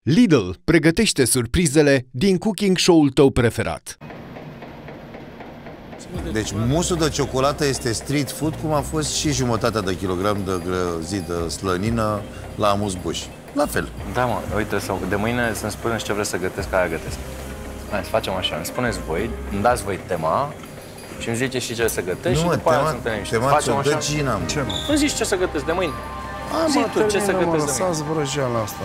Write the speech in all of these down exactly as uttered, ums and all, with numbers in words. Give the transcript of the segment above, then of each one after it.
Lidl pregătește surprizele din cooking show-ul tău preferat. Deci musul de ciocolată este street food, cum a fost și jumătatea de kilogram de grăzit slănină la amuzbuș. La fel. Da, mă, uite, sau de mâine să-mi spuneți ce vreți să gătesc, aia gătesc. Hai, să facem așa, îmi spuneți voi, îmi dați voi tema și îmi ziceți și ce să gătesc și după aia suntem niște. Facem așa. Gina, ce, mă? Îmi zici ce să gătesc de mâine. A, zi mă, tu ce să gătesc de mâine. Lăsați vrăjeala asta.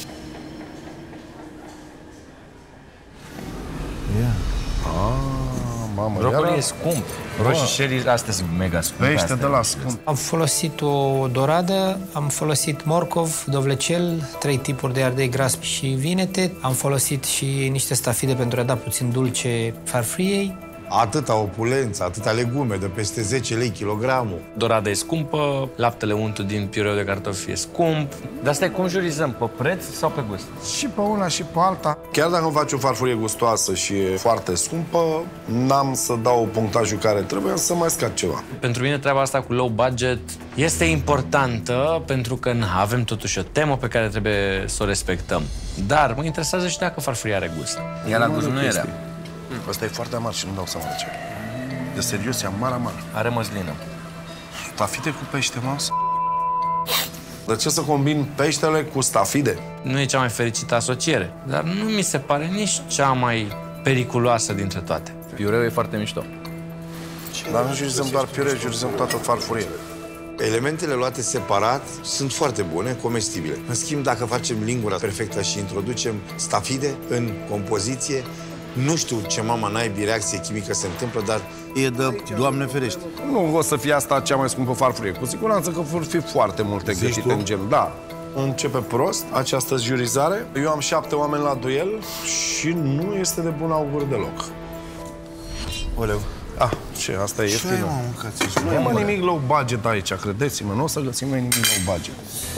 Ia. Ah, mamă, brocoli e scump. Roșișerii astea sunt mega scumpe. Pește de la scump. Am folosit o doradă, am folosit morcov, dovlecel, trei tipuri de ardei gras și vinete. Am folosit și niște stafide pentru a da puțin dulce farfuriei. Atâta opulență, atâta legume, de peste zece lei kilogramul. Dorada e scumpă, laptele unt din piureu de cartofi e scump. Dar asta e cum jurizăm, pe preț sau pe gust? Și pe una și pe alta. Chiar dacă îmi faci o farfurie gustoasă și e foarte scumpă, n-am să dau punctajul care trebuie, să mai scad ceva. Pentru mine treaba asta cu low budget este importantă pentru că na, avem totuși o temă pe care trebuie să o respectăm. Dar mă interesează și dacă farfuria are gust. Ea la gust nu era. Asta e foarte amar și nu dau seama de ce. De serios, e amar, amar. Are măslină. Stafide cu pește, mă? De ce să combin peștele cu stafide? Nu e cea mai fericită asociere, dar nu mi se pare nici cea mai periculoasă dintre toate. Piureul e foarte mișto. Dar nu jurizăm doar piure, jurizăm toată farfuria. Elementele luate separat sunt foarte bune, comestibile. În schimb, dacă facem lingura perfectă și introducem stafide în compoziție, nu știu ce mama naibii reacție chimică se întâmplă, dar e de Doamne ferește. Nu o să fie asta cea mai scumpă farfurie. Cu siguranță că vor fi foarte multe Zici gătite tu? în genul. Da. Începe prost această jurizare. Eu am șapte oameni la duel și nu este de bun augur deloc. Oleu. Ah, ce? Asta e ieftină. Nu e, mă, nimic low budget aici, credeți-mă. Nu o să găsim noi nimic low budget.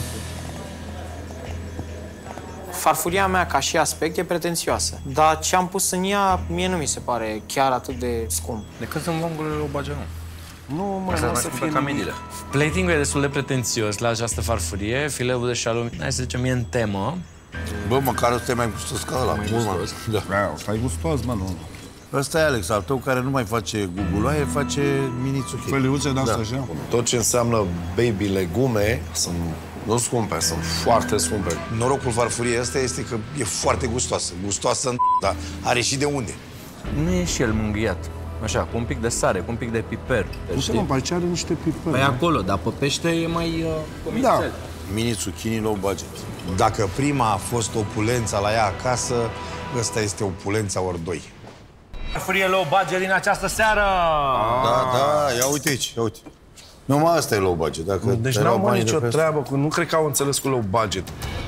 Farfuria mea, ca și aspect, e pretențioasă. Dar ce am pus în ea, mie nu mi se pare chiar atât de scump. De când sunt longurile low budget, nu. Nu, mă, Asta nu mai să scumpă fie ca nimic. mediile. Plating-ul e destul de pretențios la această farfurie. Fileul de șalum, hai să zicem, e în temă. Bă, măcar ăsta e mai gustos ca ăla. Mult mai gustos. Da. Da, ăsta e gustos, mă, nu. Ăsta e Alex, al tău, care nu mai face guguloaie, face mini-țuchii. Feliuțe de-astea, da. Așa? Tot ce înseamnă baby legume sunt nu scumpe, sunt foarte scumpe. Norocul farfuriei ăsta este că e foarte gustoasă. Gustoasă, dar are și de unde. Nu e și el mângâiat. Așa, cu un pic de sare, cu un pic de piper. Nu știu, mă, aici are niște piper. Păi acolo, dar pe pește e mai uh, Da. Mini-zucchini low budget. Dacă prima a fost opulența la ea acasă, ăsta este opulența ori doi. Farfurie low budget din această seară! Da, da, ia uite aici, ia uite. Numai asta e low budget. Dacă Deci te luau n-am banii nicio de pe asta- treabă, cu, nu cred că au înțeles cu low budget.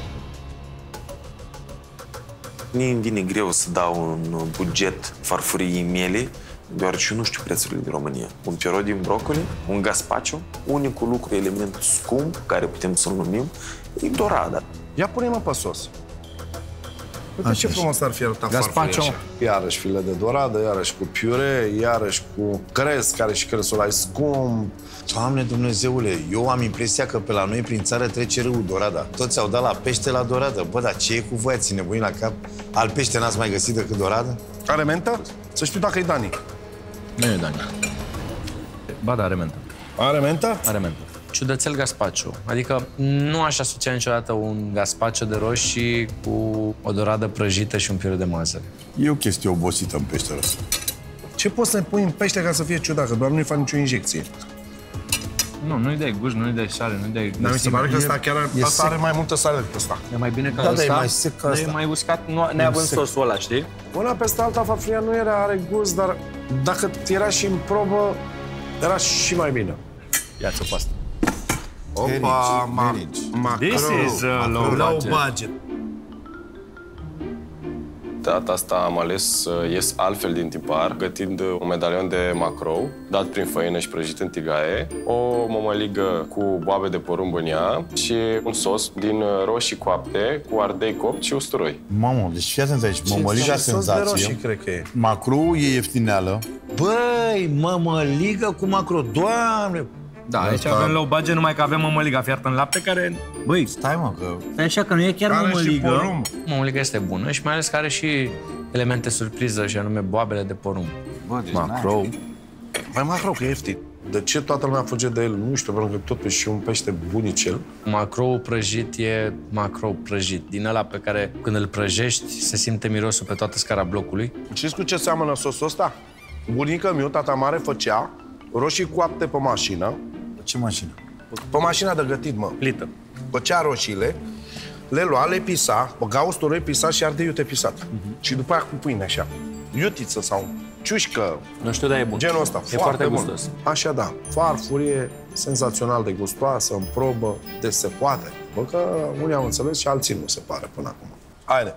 Mie îmi vine greu să dau un buget farfuriei mele, deoarece eu nu știu prețurile din România. Un pierogi din brocoli, un gazpacho, unicul lucru, element scump, care putem să-l numim, e dorada. Ia pune-mă pe sos. Uite ce frumos ar fi arătat farfuria așa. Iarăși file de doradă, iarăși cu piure, iarăși cu crez, care și crezul ăla e scump. Doamne Dumnezeule, eu am impresia că pe la noi prin țară trece râul Dorada. Toți au dat la pește la doradă. Bă, dar ce e cu voi? Ați nebunit la cap? Al pește n-ați mai găsit decât doradă? Are mentă? Să știu dacă e Dani. Nu e Dani. Ba da, are mentă. Are mentă? Are mentă. Ciudățel gazpacho. Adică nu aș asocia niciodată un gazpacho de roșii cu o doradă prăjită și un piure de mazăre. E o chestie obosită în peștele ăsta. Ce poți să pui în pește ca să fie ciudat? Că doar nu-i fac nicio injecție. Nu, nu-i dai gust, nu-i dai sare, nu-i dai... Dar mi se pare că ăsta chiar e asta are sec. mai multă sare decât ăsta. E mai bine ca Da, ăsta. dar e mai sec ca Nu ăsta. e mai uscat, nu, neavând sec. sosul ăla, știi? Una peste alta, farfuria nu era, are gust, dar dacă era și în probă, era și mai bine. Ia-ți-o pe asta. Opa, ma, macro, This is uh, low low budget. budget. De data asta am ales să ies altfel din tipar, gătind un medalion de macrou, dat prin făină și prăjit în tigaie, o mămăligă cu boabe de porumb în ea și un sos din roșii coapte cu ardei copți și usturoi. Mamă, deci fii atent aici, mămăliga Ce sos de roșii, senzație. cred că e. Macrou e ieftineală. Băi, mămăligă cu macro, Doamne! Da, aici avem low budget, numai că avem mămăliga fiartă în lapte, care... Băi, stai mă, că... Stai așa că nu e chiar mămăligă. Mămăliga este bună și mai ales că are și elemente surpriză, și anume boabele de porumb. Bă, deci macrou. Mai macrou, că e ieftin. De ce toată lumea fuge de el? Nu știu, pentru că totuși și un pește bunicel. Macrou prăjit e macrou prăjit. Din ăla pe care, când îl prăjești, se simte mirosul pe toată scara blocului. Știți cu ce seamănă sosul ăsta? Bunica miu, tata mare, făcea roșii coapte pe mașină. Ce mașină? Pe mașina de gătit, mă. Plită. Făcea roșiile, le lua, le pisa, băga usturoi pisat și ardei iute pisat. Uh-huh. Și după aia cu pâine, așa. Iutiță sau ciușcă. Nu știu, dar e bun. Genul ăsta. E foarte, foarte gustos. Așa, da. Farfurie, senzațional de gustoasă, în probă, de se poate. Bă, că unii au înțeles și alții nu se pare până acum. Haide!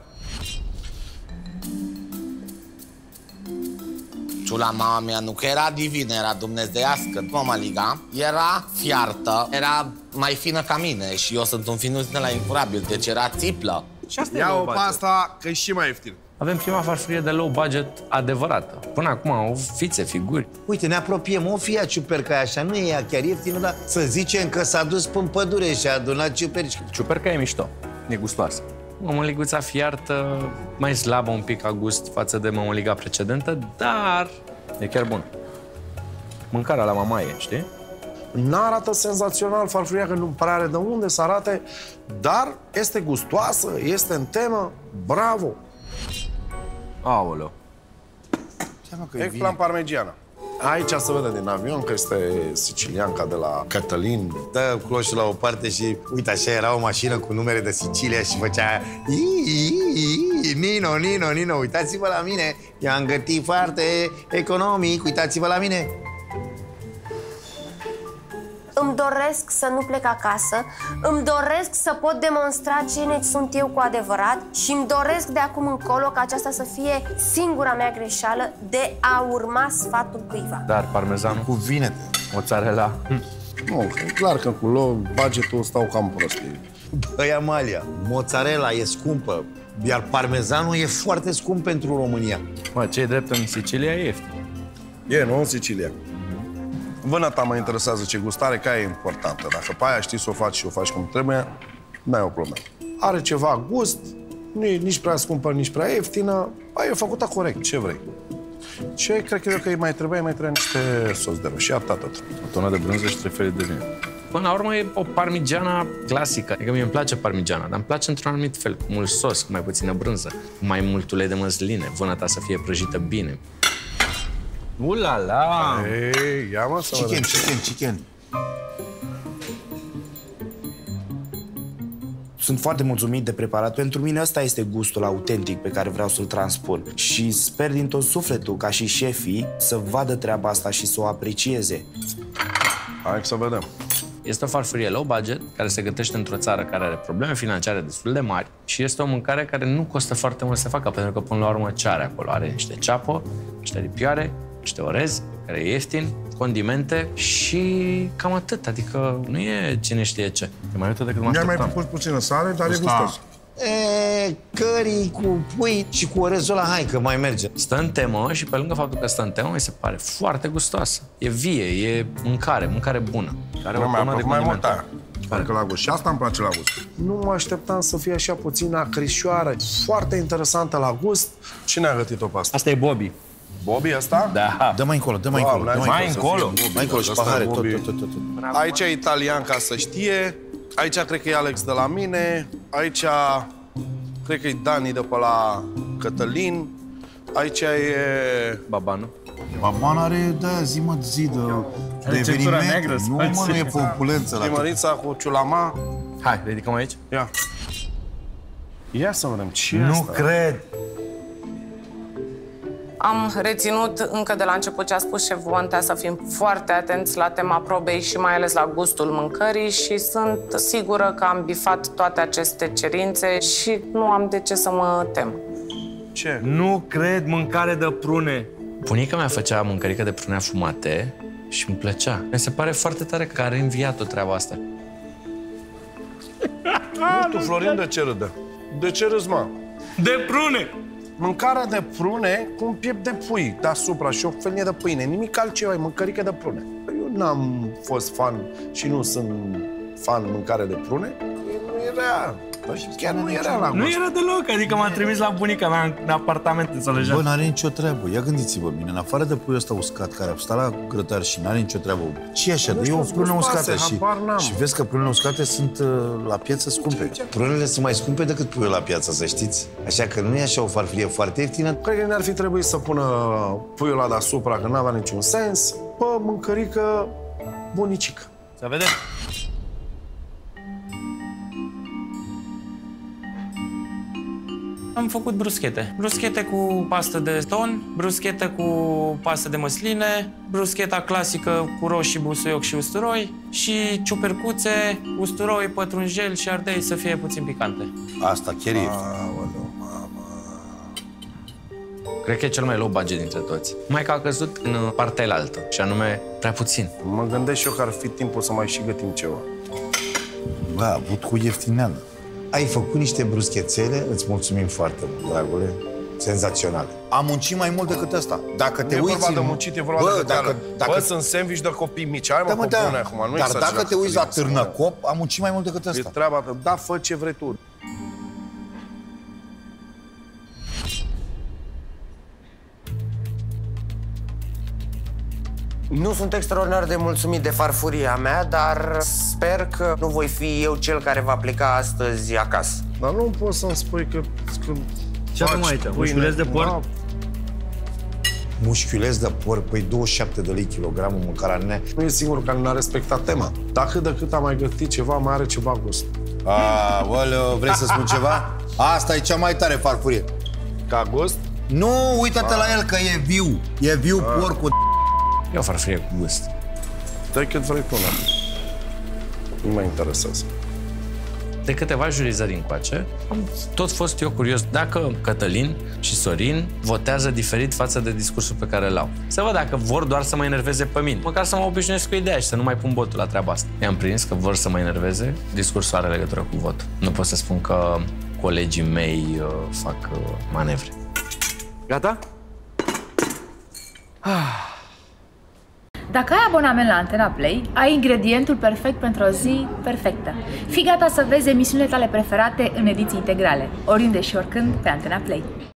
Ciula mama mea nu că era divină, era dumnezeiască. Mămăliga era fiartă, era mai fină ca mine și eu sunt un finuț de la incurabil, deci era țiplă. Și asta ia-o pe asta, că e și mai ieftin. Avem prima farfurie de low budget adevărată. Până acum au fițe, figuri. Uite, ne apropiem, o fie ciuperca așa, nu e ea chiar ieftină, dar să zicem că s-a dus până pădure și a adunat ciuperci. Ciuperca e mișto, e gustoasă. Mămăliguța fiartă, mai slabă un pic ca gust față de mămăliga precedentă, dar e chiar bun. Mâncarea la mamaie, știi? N-arată senzațional farfuria, că nu prea are de unde să arate, dar este gustoasă, este în temă, bravo! Aoleu! Eggplant parmegiana. Aici se vede din avion că este sicilianca de la Cătălin. Dă cloșul la o parte și, uite, așa era o mașină cu numere de Sicilia și făcea Nino, Nino, Nino, uitați-vă la mine, i-am gătit foarte economic, uitați-vă la mine. Îmi doresc să nu plec acasă, îmi doresc să pot demonstra cine sunt eu cu adevărat și îmi doresc de acum încolo ca aceasta să fie singura mea greșeală de a urma sfatul cuiva. Dar parmezanul? Cu vinete. Mozzarella? Nu, e clar că cu low budgetul stau cam prost. Băi, Amalia, mozzarella e scumpă, iar parmezanul e foarte scump pentru România. Mă, ce e drept în Sicilia e ieftin. E, nu în Sicilia. Vânăta mă interesează ce gustare, că e importantă. Dacă pe aia știi să o faci și o faci cum trebuie, n-ai o problemă. Are ceva gust, nu e nici prea scumpă, nici prea ieftină, aia e făcută corect, ce vrei. Ce cred că eu că îi mai trebuie, mai trebuie niște sos de roșii, atât, atât. O tonă de brânză și trei felii de vin. Până la urmă e o parmigiana clasică. Adică mie îmi place parmigiana, dar îmi place într-un anumit fel, cu mult sos, cu mai puțină brânză, cu mai mult ulei de măsline, vânăta să fie prăjită bine. Ulala! Ei, ia mă să Chicken, chicken, chicken. Sunt foarte mulțumit de preparat. Pentru mine ăsta este gustul autentic pe care vreau să-l transpun. Și sper din tot sufletul, ca și șefii, să vadă treaba asta și să o aprecieze. Hai să vedem. Este o farfurie low budget, care se gătește într-o țară care are probleme financiare destul de mari și este o mâncare care nu costă foarte mult să facă, pentru că până la urmă ce are acolo? Are niște ceapă, niște lipioare, niște orez, care e ieftin, condimente și cam atât. Adică nu e cine știe ce. E mai uite decât mă așteptam. Mi-ai mai pus puțină sare, dar e gustos. E, cării cu pui și cu orezul ăla, hai că mai merge. Stă în temă și pe lângă faptul că stă în temă, mi se pare foarte gustoasă. E vie, e mâncare, mâncare bună. Care nu, mai, mai mult aia. Parcă la gust. Și asta îmi place la gust. Nu mă așteptam să fie așa puțin acrișoară, foarte interesantă la gust. Cine a gătit-o pe asta? Asta e Bobby. Bobby ăsta? Da. Dă mai încolo, dă mai încolo. Mai încolo? Mai încolo și pahare, tot, tot, tot, tot. Aici e italian, ca să știe. Aici cred că e Alex de la mine. Aici cred că e Dani de pe la Cătălin. Aici e... Babanu. Babanu are, da, zi mă, zi de, de evenimente. Nu, mă, nu e populență. Primărița cu ciulama. Hai, ridicăm aici. Ia. Ia să vedem ce Nu asta? cred. Am reținut încă de la început ce a spus șeful Bontea, să fim foarte atenți la tema probei și mai ales la gustul mâncării și sunt sigură că am bifat toate aceste cerințe și nu am de ce să mă tem. Ce? Nu cred, mâncare de prune. Bunica mea făcea mâncărică de prune afumate și îmi plăcea. Mi se pare foarte tare că a reînviat o treaba asta. Nu știu, Florin, de ce râde? De ce râzi, mă? De prune! Mâncarea de prune cu un piept de pui deasupra și o felie de pâine. Nimic altceva, e mâncărică de prune. E un n-am fost fan și nu sunt fan mâncare de prune, nu era, chiar nu era la gust. Nu era deloc, adică m-a trimis la bunica mea în apartament în Sălăjan. Bă, n-are nicio treabă. Ia gândiți-vă bine, în afară de puiul ăsta uscat care a stat la grătar și n-are nicio treabă. Ce e așa? Dă-i o prună uscată și, și vezi că prunele uscate sunt uh, la piață scumpe. Prunele sunt mai scumpe decât puiul la piață, să știți. Așa că nu e așa o farfurie foarte ieftină. Cred că ne-ar fi trebuit să pună puiul ăla deasupra, că n-avea niciun sens. Bă, mâncărică bunicică. Să vedem. Am făcut bruschete. Bruschete cu pastă de ton, bruschete cu pastă de măsline, bruscheta clasică cu roșii, busuioc și usturoi și ciupercuțe, usturoi, pătrunjel și ardei să fie puțin picante. Asta chiar e. Cred că e cel mai low budget dintre toți. Mai că a căzut în partea elaltă, și anume prea puțin. Mă gândesc și eu că ar fi timpul să mai și gătim ceva. Bă, a avut cu ieftineală. Ai făcut niște bruschețele, îți mulțumim foarte mult, dragule. Senzaționale. Am muncit mai mult decât ăsta. Dacă te e uiți vorba în... de muncit, e vorba Bă, de dacă, dacă... Bă, sunt sandwich de copii mici, hai mă, da, mă, da. Bune, da. acum, nu. Dar dacă te uiți la târnăcop, am muncit mai mult decât ăsta. E treaba ta, da, fă ce vrei tu. Nu sunt extraordinar de mulțumit de farfuria mea, dar sper că nu voi fi eu cel care va pleca astăzi acasă. Dar nu poți să-mi spui că... că ce avem aici? Mușchiuleț de porc? Mușchiuleț de porc, păi douăzeci și șapte de lei kilogramul mâncarea nea. Nu e singurul care n-a respectat tema. Dacă de cât am mai gătit ceva, mai are ceva gust. Aoleu, vrei să spun ceva? Asta e cea mai tare farfurie. Ca gust? Nu, uită-te la el că e viu. E viu A. porcul. E o farfurie cu gust. Dă-i cât vrei tu, nu mă interesează. De câteva jurizări încoace, am tot fost eu curios dacă Cătălin și Sorin votează diferit față de discursul pe care l-au. Să văd dacă vor doar să mă enerveze pe mine. Măcar să mă obișnuiesc cu ideea și să nu mai pun votul la treaba asta. I-am prins că vor să mă enerveze, discursul are legătură cu votul. Nu pot să spun că colegii mei uh, fac uh, manevre. Gata? Ah. Dacă ai abonament la Antena Play, ai ingredientul perfect pentru o zi perfectă. Fii gata să vezi emisiunile tale preferate în ediții integrale, oriunde și oricând pe Antena Play.